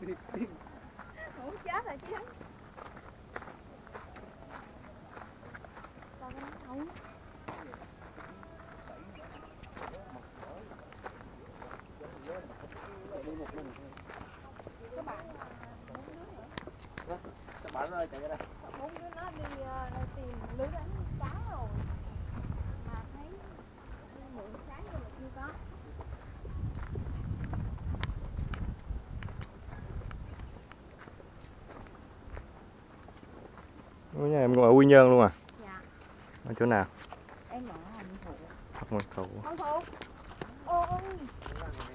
Muốn chết rồi chứ. Sao nó không? Các bạn 4 đứa nữa. Các bạn ơi chạy ra đây. 4 đứa nó đi tìm lưới đánh cá rồi. Mà thấy mượn sáng rồi mà chưa có. Nhà em ở Quy Nhơn luôn à? Dạ. Ở chỗ nào? Em ở Hồng Thụ. Hồng Thụ. Hồng Thụ. Ôi.